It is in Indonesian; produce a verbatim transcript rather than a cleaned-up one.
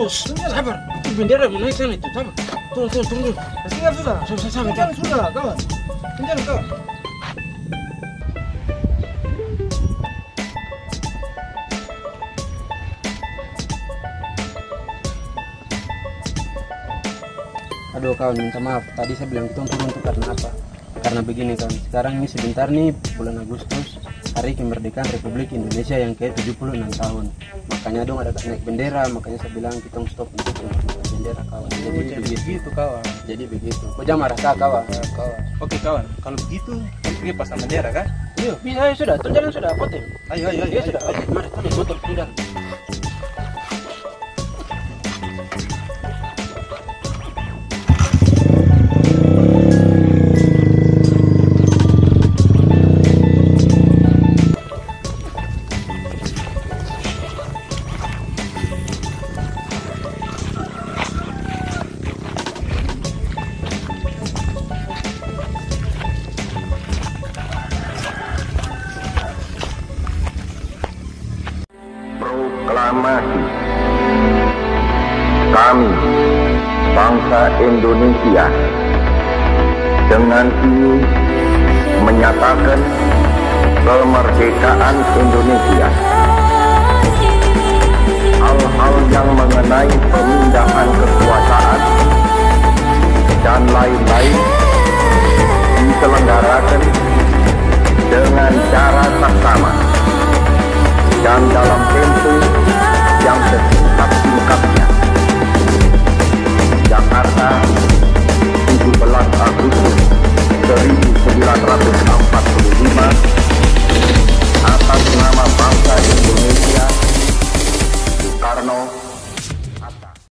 Sabar, itu bendera mau naik sana itu, sabar. Tunggu, tunggu, tunggu. Tinggal sudah. Sudah, sabar, Tinggal sudah, kawan. Tinggal kawan. Aduh kawan, minta maaf. Tadi saya bilang tunggu untuk karena apa? Karena begini kawan, sekarang ini sebentar nih bulan Agustus, hari kemerdekaan Republik Indonesia yang ke tujuh puluh enam tahun. Makanya dong ada naik bendera, makanya saya bilang kita stop untuk naik bendera kawan. Jadi Oh, jadi begitu. begitu kawan. Jadi begitu. Kau jangan marah kah kawan? Ya, kawan. Oke kawan, kalau begitu kita pergi pasang bendera kan? Yuk, bisa ayo sudah, tuh jalan sudah, potem. Ayo ayo ayo. Ya sudah, ayo, mari tuh motor sudah. Proklamasi. Kami, bangsa Indonesia, dengan ini menyatakan kemerdekaan Indonesia. Hal-hal yang mengenai pemindahan kekuasaan